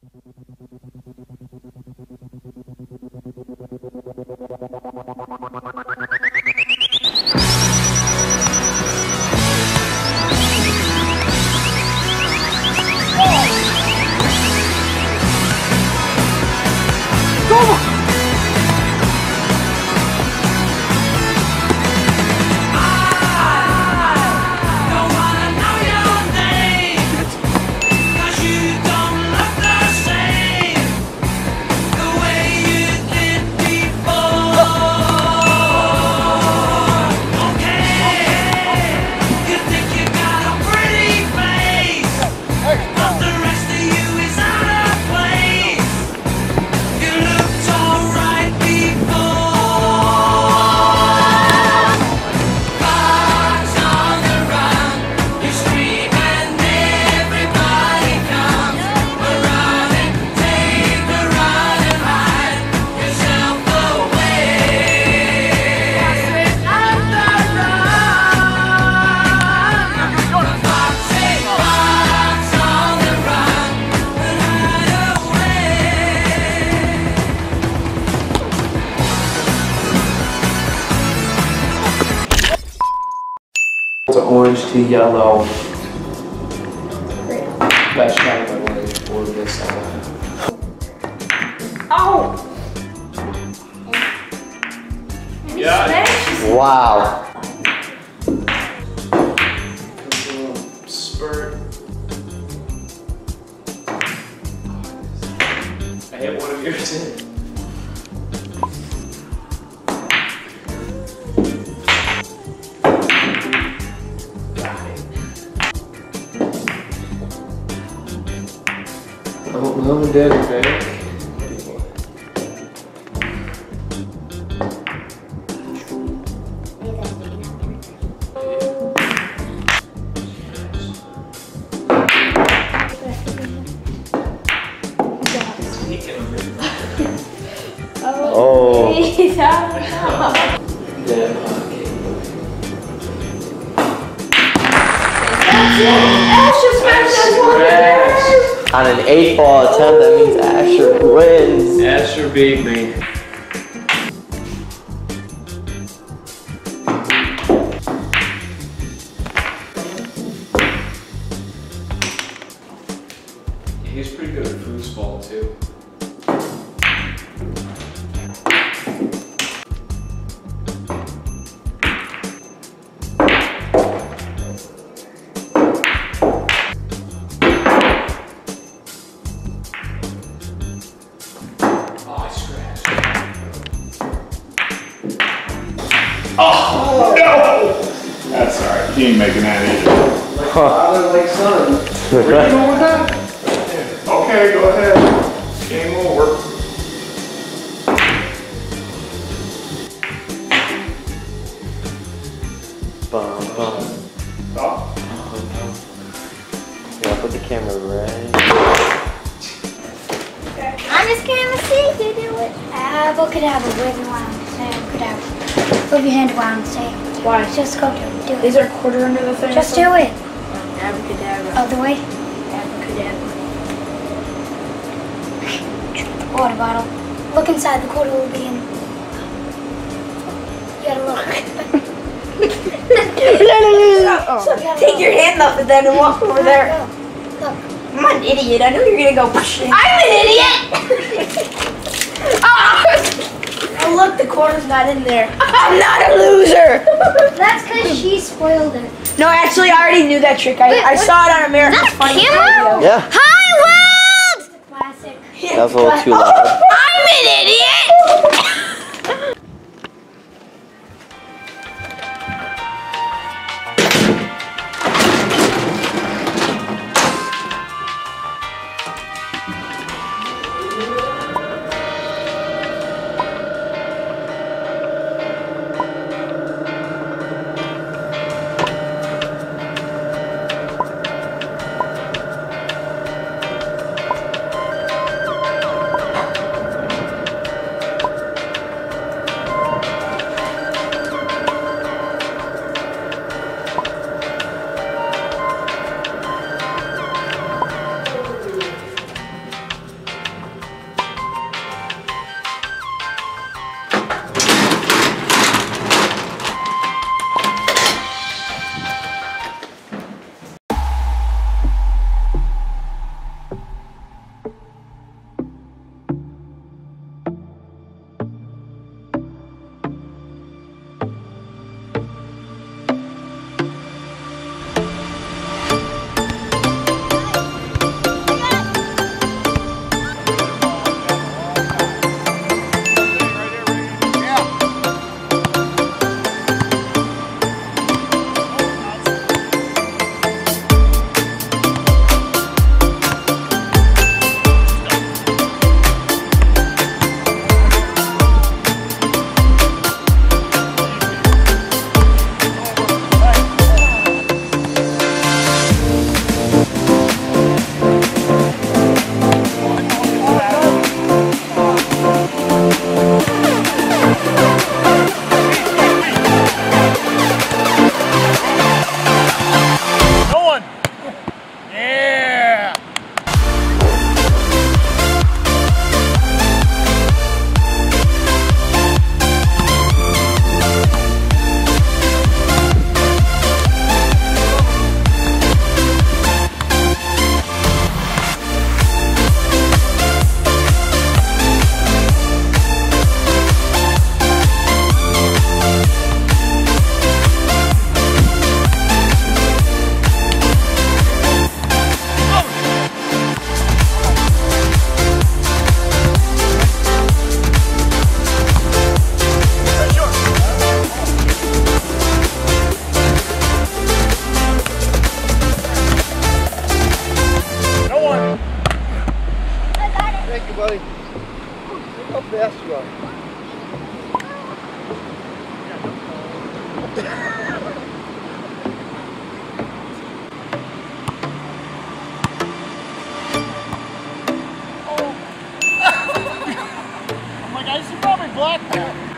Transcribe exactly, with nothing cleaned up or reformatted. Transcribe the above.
To orange to yellow. Best shot of my life for this one. Oh! Yeah. Wow. Spurt. I hit one of yours in. Oh, mom and dad are back. Oh. On an eight ball attempt, that means Asher wins. Asher beat me. He's pretty good at foosball too. Oh, no! That's alright, he ain't making that either. Like father, like son. Where you going with that? Okay, go ahead. Game over. Bum, bum. Stop. Yeah, put the camera right. I'm just gonna see you do it. Uh, what could I have a wave around? Say, could have. Move your hand around, say. Why? Just go do it. Do it. Is there a quarter under the thing? Just do it. Abracadabra. Other way. Abracadabra. Water bottle. Look inside. The quarter will be in. You gotta look. Oh. Take your hand off it then and walk over there. Look. I'm an idiot. I know you're gonna go. I'm an idiot! Ah! Oh look, the quarter's not in there. I'm not a loser! That's because she spoiled it. No, actually, I already knew that trick. I, Wait, I what? saw it on America's Funniest Videos. Yeah. Hi, world! Classic. That was a little too loud. I'm an idiot! you, buddy. Look how fast you are. I'm like, I should probably block that.